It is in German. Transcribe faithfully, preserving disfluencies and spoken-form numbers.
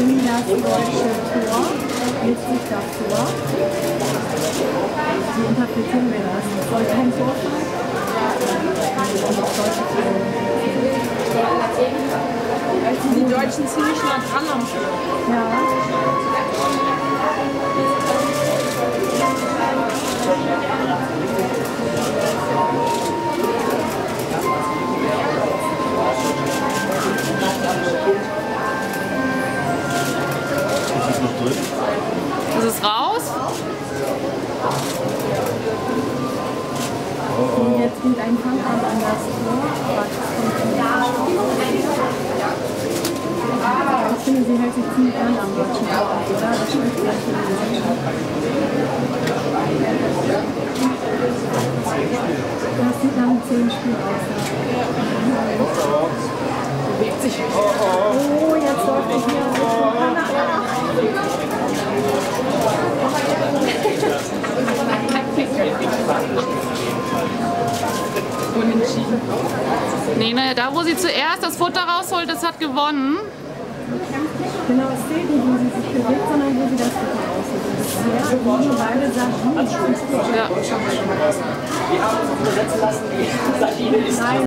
in das deutsche Tor, legt sich davor. Wie interpretieren wir das? Soll kein Tor sein? Die Deutschen ziemlich nah dran am Tor. Ja. Ist es raus? Und jetzt geht ein Fangart an das Tor. Ich finde, sie hält sich ziemlich an am deutschen Tor, oder? Das stimmt vielleicht für die Das sieht nach einem zehn Spiel aus. Bewegt sich. Oh, jetzt läuft es hier. Unentschieden. Nee, naja, da wo sie zuerst das Futter rausholt, das hat gewonnen. Genau, es zählt nicht, wo sie sich bewegt, sondern wo sie das Futter rausholt. Das ist sehr, wie beide sagen, Ja. Wir haben uns übersetzen lassen, die Sardine ist.